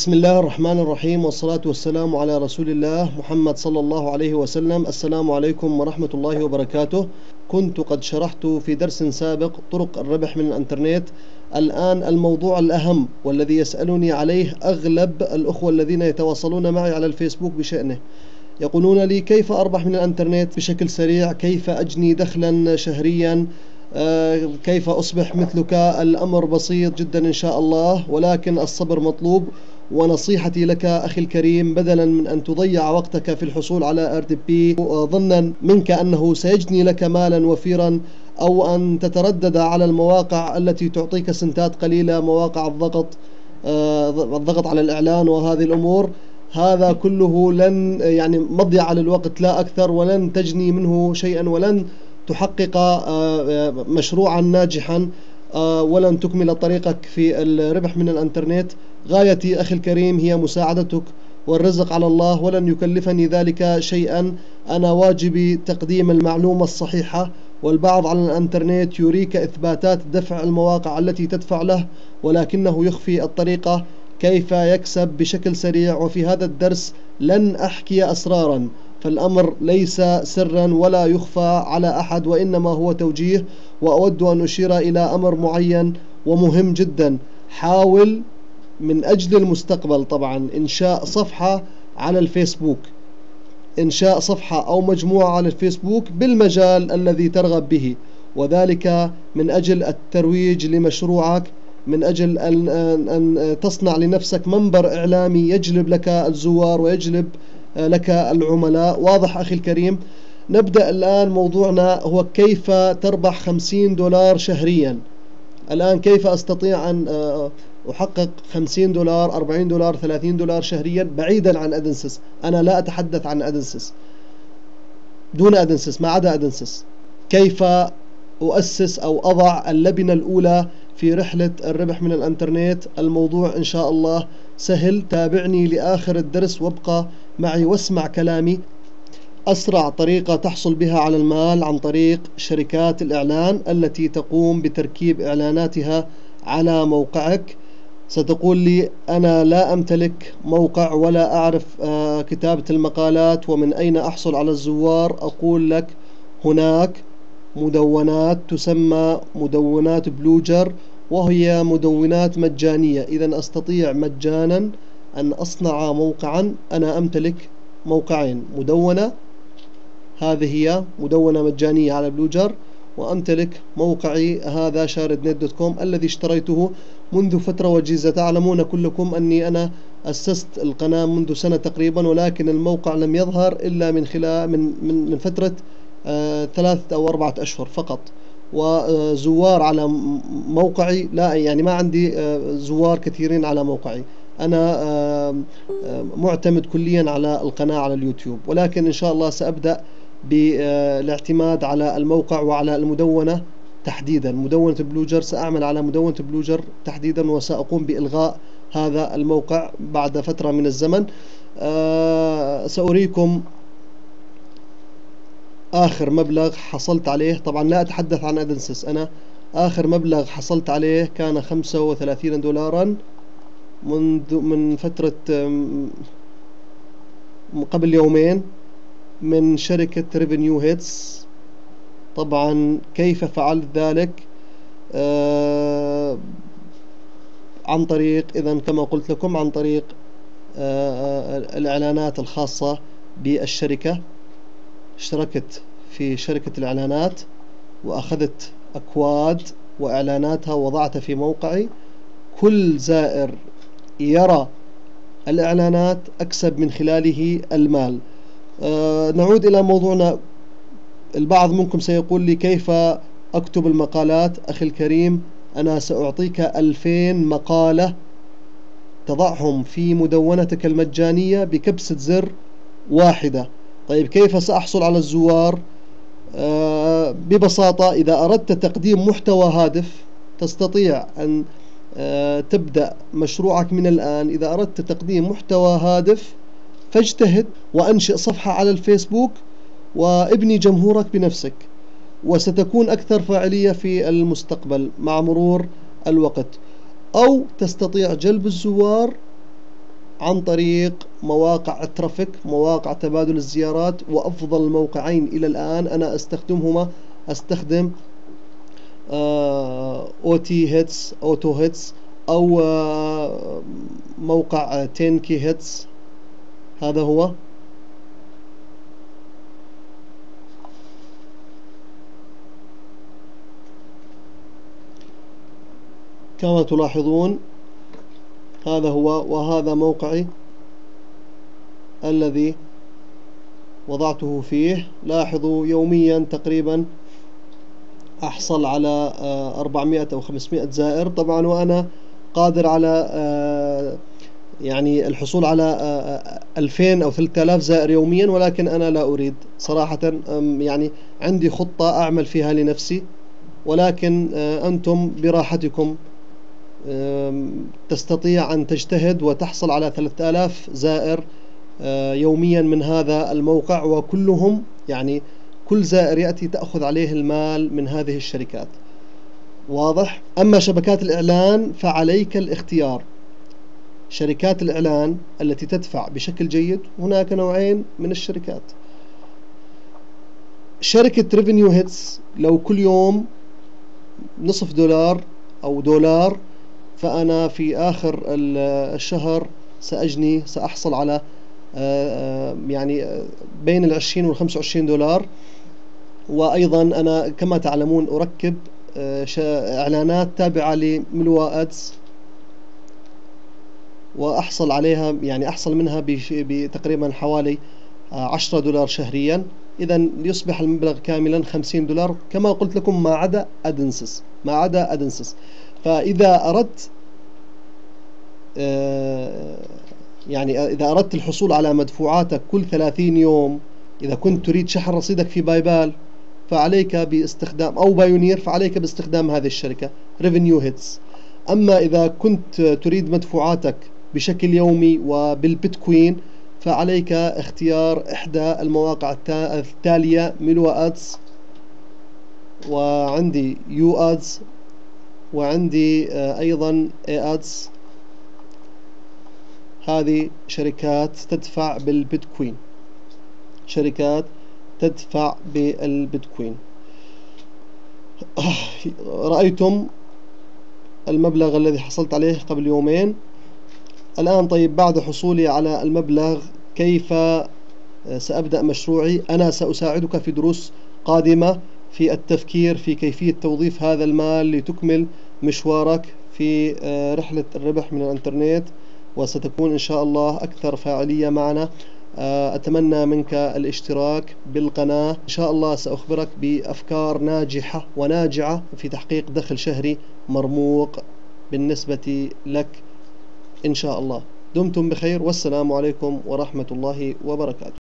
بسم الله الرحمن الرحيم، والصلاة والسلام على رسول الله محمد صلى الله عليه وسلم. السلام عليكم ورحمة الله وبركاته. كنت قد شرحت في درس سابق طرق الربح من الانترنت. الآن الموضوع الأهم والذي يسألني عليه أغلب الأخوة الذين يتواصلون معي على الفيسبوك بشأنه، يقولون لي كيف أربح من الانترنت بشكل سريع، كيف أجني دخلا شهريا، كيف أصبح مثلك. الأمر بسيط جدا إن شاء الله، ولكن الصبر مطلوب. ونصيحتي لك أخي الكريم، بدلا من أن تضيع وقتك في الحصول على RTP ظنا منك أنه سيجني لك مالا وفيرا، أو أن تتردد على المواقع التي تعطيك سنتات قليلة، مواقع الضغط على الإعلان وهذه الأمور، هذا كله لن مضيعة للوقت لا أكثر، ولن تجني منه شيئا، ولن تحقق مشروعا ناجحا، ولن تكمل طريقك في الربح من الانترنت. غايتي أخي الكريم هي مساعدتك، والرزق على الله، ولن يكلفني ذلك شيئا. أنا واجبي تقديم المعلومة الصحيحة، والبعض على الانترنت يريك إثباتات دفع المواقع التي تدفع له، ولكنه يخفي الطريقة كيف يكسب بشكل سريع. وفي هذا الدرس لن أحكي أسرارا، فالأمر ليس سرا ولا يخفى على أحد، وإنما هو توجيه. وأود أن أشير إلى أمر معين ومهم جدا. حاول من أجل المستقبل طبعا إنشاء صفحة على الفيسبوك، إنشاء صفحة أو مجموعة على الفيسبوك بالمجال الذي ترغب به، وذلك من أجل الترويج لمشروعك، من أجل أن تصنع لنفسك منبر إعلامي يجلب لك الزوار ويجلب لك العملاء. واضح أخي الكريم؟ نبدأ الآن. موضوعنا هو كيف تربح $50 شهريا. الآن كيف أستطيع أن أحقق $50، $40، $30 شهريا بعيدا عن أدنسس؟ أنا لا أتحدث عن أدنسس، دون أدنسس، ما عدا أدنسس. كيف أؤسس أو أضع اللبنة الأولى في رحلة الربح من الانترنت؟ الموضوع إن شاء الله سهل. تابعني لآخر الدرس وابقى معي واسمع كلامي. أسرع طريقة تحصل بها على المال عن طريق شركات الإعلان التي تقوم بتركيب إعلاناتها على موقعك. ستقول لي أنا لا أمتلك موقع ولا أعرف كتابة المقالات، ومن أين أحصل على الزوار؟ أقول لك هناك مدونات تسمى مدونات بلوجر، وهي مدونات مجانية. إذا أستطيع مجانا أن أصنع موقعا. أنا أمتلك موقعين، مدونة، هذه هي مدونة مجانية على بلوجر، وأمتلك موقعي هذا sharednet.com الذي اشتريته منذ فترة وجيزة. تعلمون كلكم أني أنا أسست القناة منذ سنة تقريبا، ولكن الموقع لم يظهر إلا من خلال من فترة 3 أو 4 أشهر فقط. وزوار على موقعي لا، ما عندي زوار كثيرين على موقعي. أنا معتمد كليا على القناة على اليوتيوب، ولكن إن شاء الله سأبدأ بالاعتماد على الموقع وعلى المدونة تحديدا، مدونة بلوجر. سأعمل على مدونة بلوجر تحديدا، وسأقوم بإلغاء هذا الموقع بعد فترة من الزمن. سأريكم آخر مبلغ حصلت عليه. طبعا لا أتحدث عن أدنسس، أنا آخر مبلغ حصلت عليه كان $35 من فترة قبل يومين من شركة ريفينيو هيتس. طبعا كيف فعلت ذلك؟ عن طريق، إذن كما قلت لكم، عن طريق الإعلانات الخاصة بالشركة. اشتركت في شركة الإعلانات وأخذت أكواد وإعلاناتها ووضعتها في موقعي. كل زائر يرى الإعلانات أكسب من خلاله المال. نعود إلى موضوعنا. البعض منكم سيقول لي كيف أكتب المقالات؟ أخي الكريم، أنا سأعطيك 2000 مقالة تضعهم في مدونتك المجانية بكبسة زر واحدة. طيب كيف سأحصل على الزوار؟ ببساطة، إذا أردت تقديم محتوى هادف تستطيع أن تبدأ مشروعك من الآن. إذا أردت تقديم محتوى هادف فاجتهد وأنشئ صفحة على الفيسبوك وابني جمهورك بنفسك، وستكون أكثر فاعلية في المستقبل مع مرور الوقت. أو تستطيع جلب الزوار عن طريق مواقع الترافيك، مواقع تبادل الزيارات. وأفضل الموقعين إلى الآن أنا أستخدم OT هيتس، أوتو هيتس، أو موقع 10 كي هيتس. هذا هو. كما تلاحظون هذا هو، وهذا موقعي الذي وضعته فيه. لاحظوا يوميا تقريبا أحصل على 400 أو 500 زائر طبعا، وأنا قادر على يعني الحصول على 2000 أو 3000 زائر يوميا، ولكن أنا لا أريد صراحة. يعني عندي خطة أعمل فيها لنفسي، ولكن أنتم براحتكم تستطيع أن تجتهد وتحصل على 3000 زائر يوميا من هذا الموقع، وكلهم يعني كل زائر يأتي تأخذ عليه المال من هذه الشركات. واضح؟ أما شبكات الإعلان فعليك الاختيار. شركات الإعلان التي تدفع بشكل جيد، هناك نوعين من الشركات. شركة ريفينيو هيتس لو كل يوم نصف دولار أو دولار، فأنا في آخر الشهر سأحصل على يعني بين 20 و25 دولار. وأيضا أنا كما تعلمون أركب إعلانات تابعة لملوا أدز، وأحصل عليها يعني أحصل منها بتقريبا حوالي 10 دولار شهريا. إذا يصبح المبلغ كاملا 50 دولار كما قلت لكم، ما عدا أدنسس. فإذا أردت يعني إذا أردت الحصول على مدفوعاتك كل 30 يوم، إذا كنت تريد شحن رصيدك في بايبال فعليك باستخدام، أو بايونير، فعليك باستخدام هذه الشركة ريفينيو هيتس. أما إذا كنت تريد مدفوعاتك بشكل يومي وبالبيتكوين، فعليك اختيار إحدى المواقع التالية: ملوا أدز، وعندي يو أدز، وعندي أيضا اي أدز. هذه شركات تدفع بالبيتكوين، شركات تدفع بالبيتكوين. رأيتم المبلغ الذي حصلت عليه قبل يومين. الآن طيب، بعد حصولي على المبلغ كيف سأبدأ مشروعي؟ أنا سأساعدك في دروس قادمة في التفكير في كيفية توظيف هذا المال لتكمل مشوارك في رحلة الربح من الإنترنت، وستكون إن شاء الله أكثر فاعلية معنا. أتمنى منك الاشتراك بالقناة. إن شاء الله سأخبرك بأفكار ناجحة وناجعة في تحقيق دخل شهري مرموق بالنسبة لك إن شاء الله. دمتم بخير، والسلام عليكم ورحمة الله وبركاته.